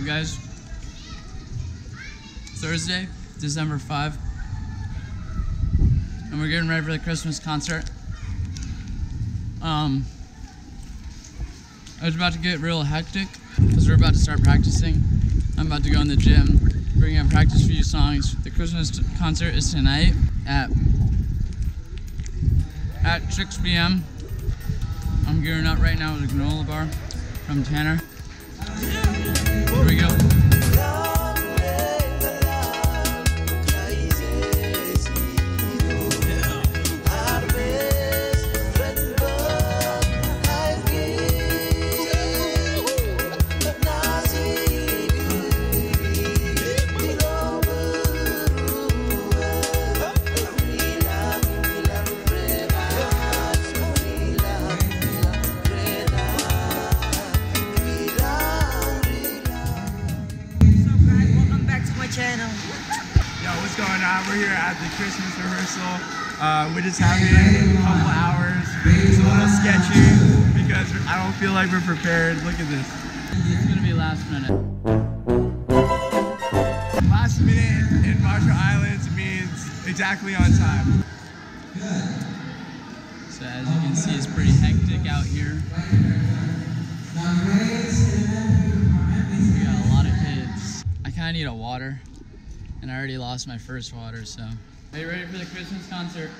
guys? Thursday, December 5, and we're getting ready for the Christmas concert. It's about to get real hectic because we're about to start practicing. I'm about to go in the gym, bring in practice few songs. The Christmas concert is tonight at 6 p.m. I'm gearing up right now with a granola bar from Tanner. Here we go. Channel. Yo, what's going on? We're here at the Christmas rehearsal. We're just having a couple hours. It's a little sketchy because I don't feel like we're prepared. Look at this. It's gonna be last minute. Last minute in Majuro Islands means exactly on time. So as you can see, it's pretty hectic out here. We got a lot of kids. I kinda need a water, and I already lost my first water, so. Are you ready for the Christmas concert?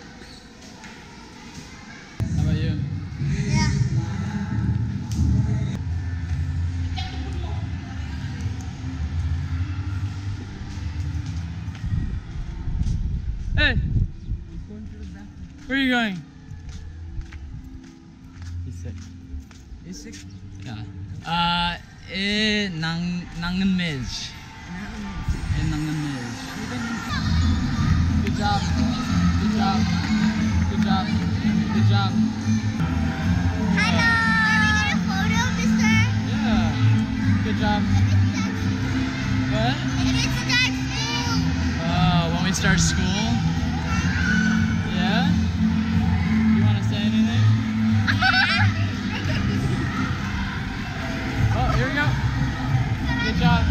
How about you? Yeah. Hey! Where are you going? He's sick. He's sick? Yeah. Nanganmej. Good job. Good job. Good job. Good job. Hello. Can we get a photo, mister? Yeah. Good job. What? It's start school. Oh, when we start school? Yeah? You want to say anything? Oh, here we go. Good job.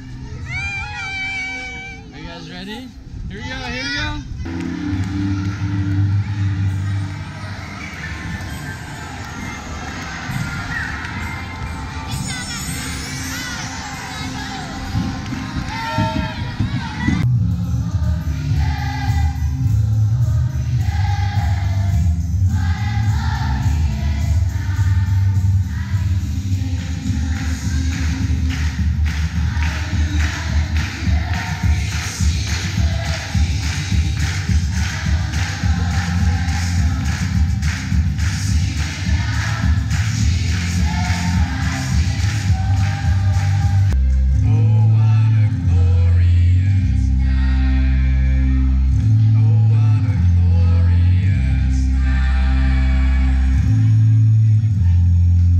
Are you guys ready? Here we go, here we go.